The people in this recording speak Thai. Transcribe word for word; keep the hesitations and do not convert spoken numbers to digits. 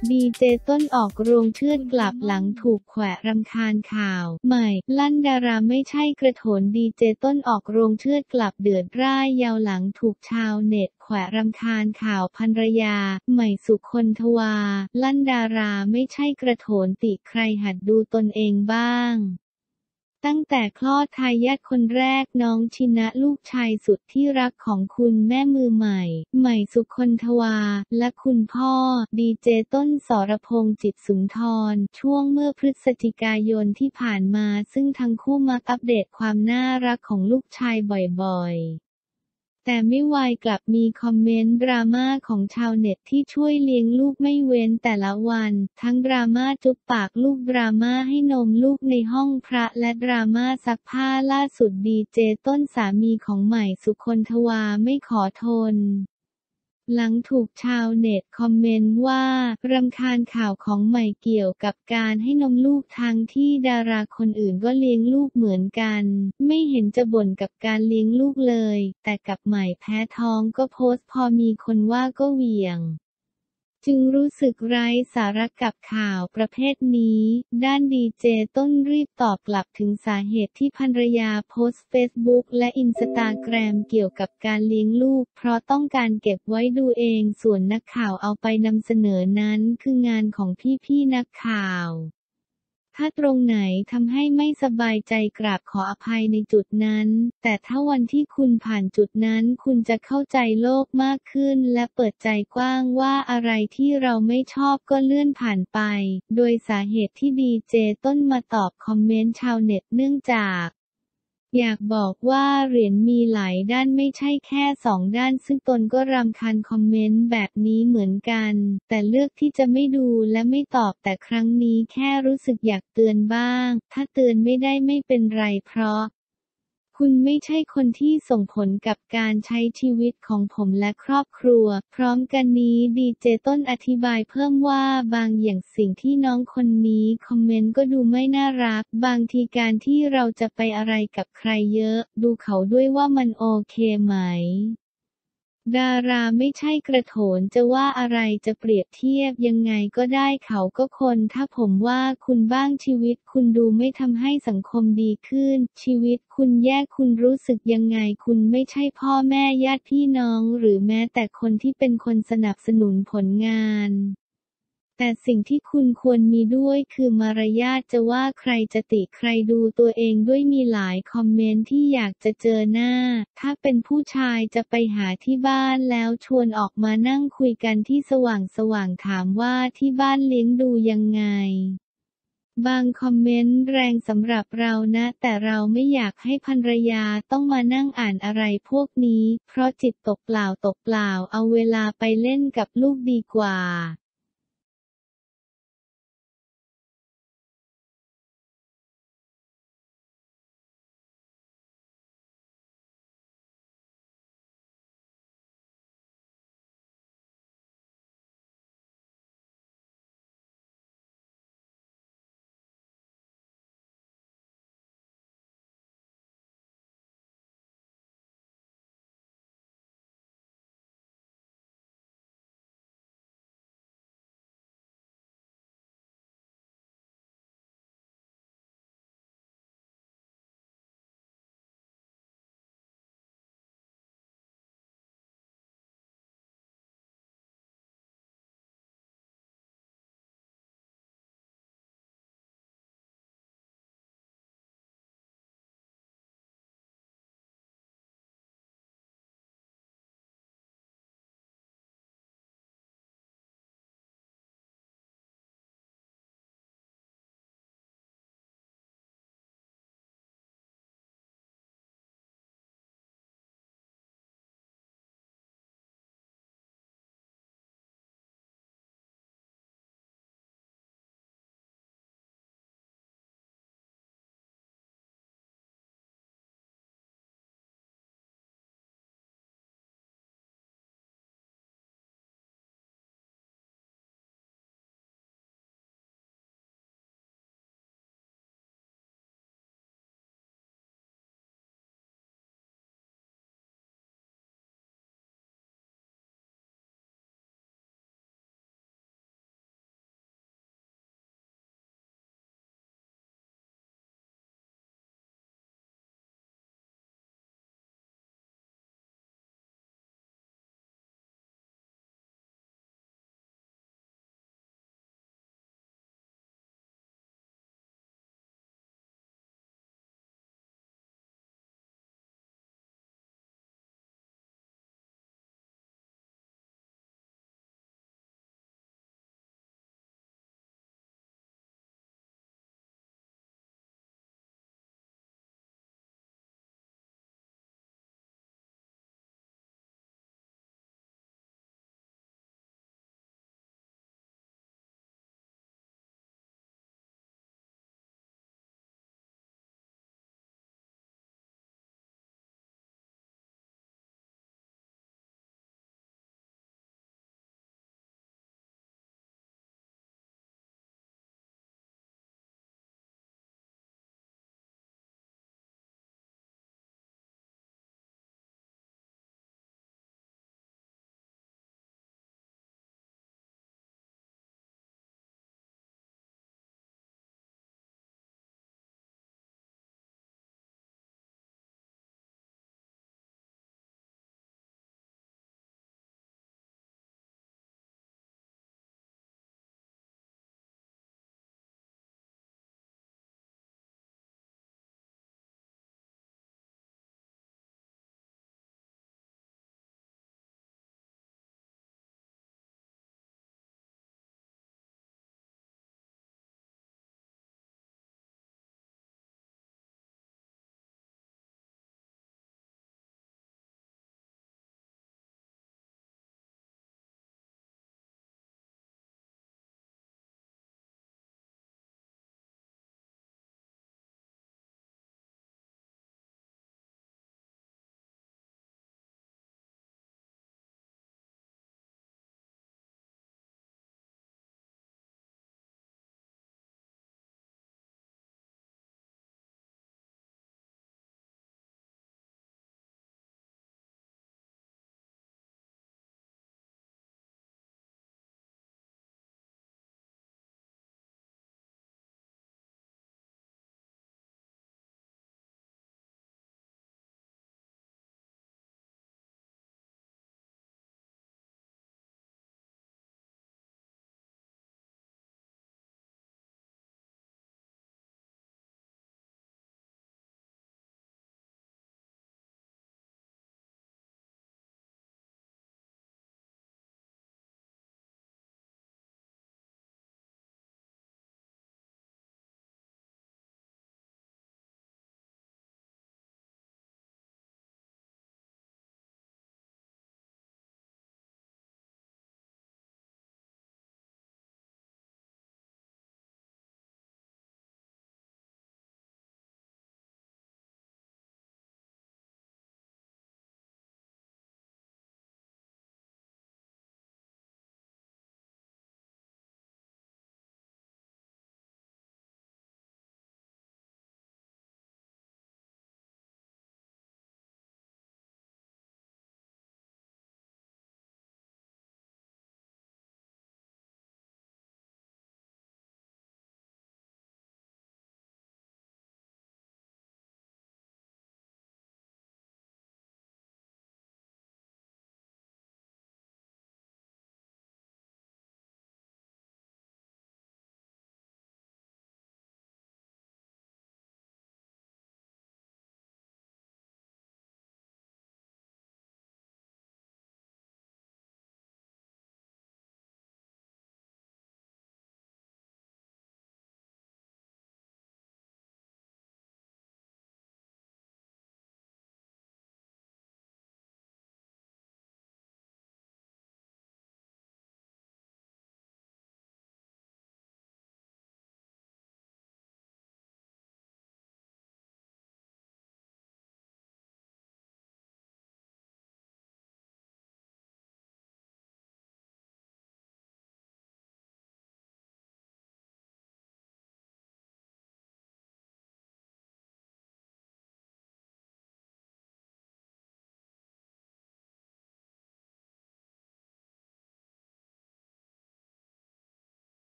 ดีเจต้นออกโรงเชือดกลับหลังถูกแขวะรำคาญข่าวใหม่ลั่นดาราไม่ใช่กระโถนดีเจต้นออกโรงเชือดกลับเดือดร่ายยาวหลังถูกชาวเน็ตแขวะรำคาญข่าวภรรยาใหม่สุคนทวาลั่นดาราไม่ใช่กระโถนติใครหัดดูตนเองบ้างตั้งแต่คลอดทายาทคนแรกน้องชินะลูกชายสุดที่รักของคุณแม่มือใหม่ใหม่สุคนทวาและคุณพ่อดีเจต้นสรพงษ์จิตสุนทรช่วงเมื่อพฤศจิกายนที่ผ่านมาซึ่งทั้งคู่มักอัปเดตความน่ารักของลูกชายบ่อยๆแต่ไม่วายกลับมีคอมเมนต์ดราม่าของชาวเน็ตที่ช่วยเลี้ยงลูกไม่เว้นแต่ละวันทั้งดราม่าจุ๊บปากลูกดราม่าให้นมลูกในห้องพระและดราม่าซักผ้าล่าสุดดีเจต้นสามีของใหม่สุคนทวาไม่ขอทนหลังถูกชาวเน็ตคอมเมนต์ว่ารำคาญข่าวของใหม่เกี่ยวกับการให้นมลูกทั้งที่ดาราคนอื่นก็เลี้ยงลูกเหมือนกันไม่เห็นจะบ่นกับการเลี้ยงลูกเลยแต่กับใหม่แพ้ท้องก็โพสต์พอมีคนว่าก็เหวี่ยงจึงรู้สึกไร้สาระกับข่าวประเภทนี้ด้านดีเจต้นรีบตอบกลับถึงสาเหตุที่ภรรยาโพสต์เฟซบุ๊กและอินสตาแกรมเกี่ยวกับการเลี้ยงลูกเพราะต้องการเก็บไว้ดูเองส่วนนักข่าวเอาไปนำเสนอนั้นคืองานของพี่ๆนักข่าวถ้าตรงไหนทำให้ไม่สบายใจกราบขออภัยในจุดนั้นแต่ถ้าวันที่คุณผ่านจุดนั้นคุณจะเข้าใจโลกมากขึ้นและเปิดใจกว้างว่าอะไรที่เราไม่ชอบก็เลื่อนผ่านไปโดยสาเหตุที่ดีเจต้นมาตอบคอมเมนต์ชาวเน็ตเนื่องจากอยากบอกว่าเหรียญมีหลายด้านไม่ใช่แค่สองด้านซึ่งตนก็รำคาญคอมเมนต์แบบนี้เหมือนกันแต่เลือกที่จะไม่ดูและไม่ตอบแต่ครั้งนี้แค่รู้สึกอยากเตือนบ้างถ้าเตือนไม่ได้ไม่เป็นไรเพราะคุณไม่ใช่คนที่ส่งผลกับการใช้ชีวิตของผมและครอบครัวพร้อมกันนี้ดีเจต้นอธิบายเพิ่มว่าบางอย่างสิ่งที่น้องคนนี้คอมเมนต์ก็ดูไม่น่ารักบางทีการที่เราจะไปอะไรกับใครเยอะดูเขาด้วยว่ามันโอเคไหมดาราไม่ใช่กระโถนจะว่าอะไรจะเปรียบเทียบยังไงก็ได้เขาก็คนถ้าผมว่าคุณบ้างชีวิตคุณดูไม่ทำให้สังคมดีขึ้นชีวิตคุณแย่คุณรู้สึกยังไงคุณไม่ใช่พ่อแม่ญาติพี่น้องหรือแม้แต่คนที่เป็นคนสนับสนุนผลงานแต่สิ่งที่คุณควรมีด้วยคือมารยาทจะว่าใครจะติใครดูตัวเองด้วยมีหลายคอมเมนต์ที่อยากจะเจอหน้าถ้าเป็นผู้ชายจะไปหาที่บ้านแล้วชวนออกมานั่งคุยกันที่สว่างสว่างถามว่าที่บ้านเลี้ยงดูยังไงบางคอมเมนต์แรงสำหรับเรานะแต่เราไม่อยากให้ภรรยาต้องมานั่งอ่านอะไรพวกนี้เพราะจิตตกเปล่าตกเปล่าเอาเวลาไปเล่นกับลูกดีกว่า